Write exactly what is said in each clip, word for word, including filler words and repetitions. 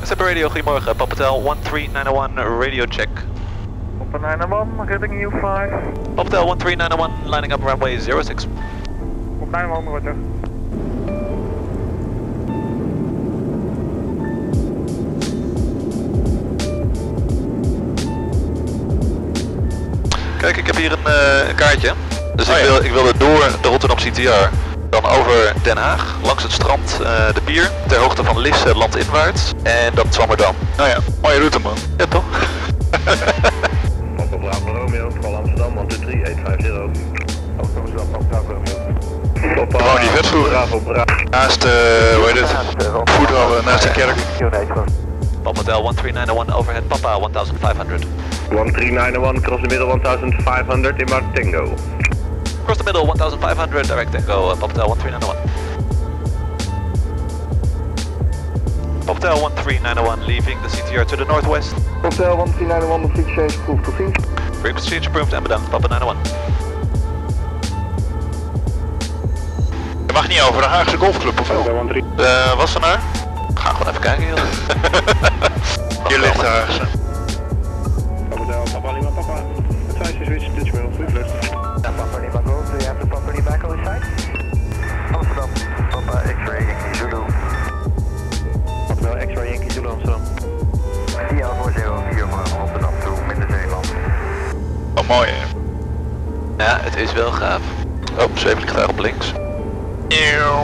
Zipper Radio, goedemorgen. Papa Hotel one three nine one radio check. Papa nine one, getting you five. Papa Hotel one three nine one, lining up runway zero six. Op nine one, roger. Kijk, ik heb hier een, uh, een kaartje. Dus oh, ik, ja. wil, ik wilde door de Rotterdam C T R. Dan over Den Haag, langs het strand, uh, de pier, ter hoogte van Lisse, landinwaarts. En dan Zwammerdam. Nou ja, mooie route man. Ja toch? Papa Bravo Romeo, vooral Amsterdam, one two three eight five zero. Ook Amsterdam, Papa Bravo Romeo. Papa Gewoon die vetvoer. Bravo Bravo. Naast, uh, hoe heet het? Voetballen, naast de kerk. Papa Hotel one three nine one, overhead Papa one thousand five hundred. one three nine one, cross the middle one thousand five hundred in Martingo. Cross the middle one thousand five hundred, direct Tango, uh, Papa Hotel one three nine one. Papa Hotel one three nine one, leaving the C T R to the northwest. Hotel one three nine one, de frequency change approved, tot ziens. Frequency change approved en bedankt, Papa nine one. Je mag niet over de Haagse golfclub of wel? Uh, wat is er nou? Ga gewoon even kijken joh. Hier ligt de Haagse. Papa Hotel, Papa Lima Papa. Advise switch to Dutchman, free flirt. Papa Lima Golf, do you have the Papa Lima Echo inside? Amsterdam, Papa X-ray Yankee Zulu. Papa X-ray Yankee Zulu Amsterdam. D L four zero vier van Rotterdam toe, Midden-Zeeland. Oh mooi hè. Ja, het is wel gaaf. Oh, zweefvliegtuig op links. Eeuw.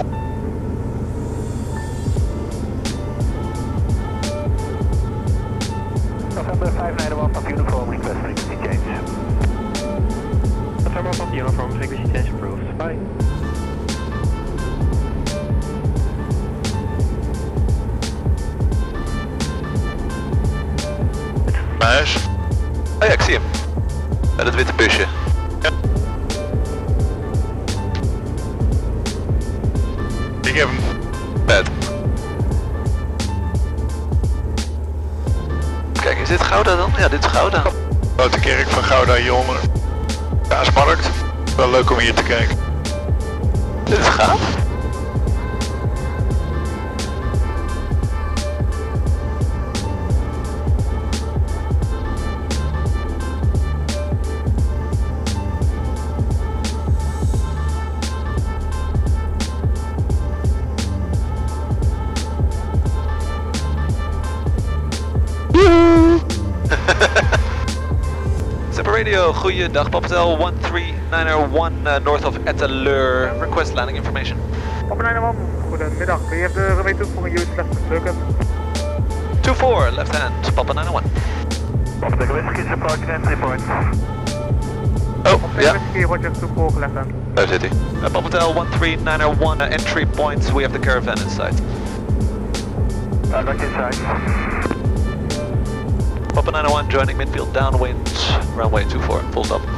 November five nine one, Papa Uniform, request frequency change. November Papa Uniform, frequency change approved. Bye. Huis. Oh ja, ik zie hem. Met het witte busje. Ja. Ik heb hem. Bed. Kijk, is dit Gouda dan? Ja, dit is Gouda. Grote kerk van Gouda hieronder. Kaasmarkt. Wel leuk om hier te kijken. Dit is gaaf. Zipper Radio, goeiedag, Papa Hotel one three nine one, uh, north of Etteleur. Request landing information. Papa nine one, goedemiddag. We have the runway two for you, left circuit. two four, left hand, Papa nine one. Papa de Whiskey is approaching entry point. Oh, Papa ja. Whiskey, roger two four, left hand. Daar zit hij. Uh, Papa Hotel one three nine one, uh, entry point, we have the caravan inside. Uh, not inside. Papa nine one, joining midfield downwind, runway two four, full stop.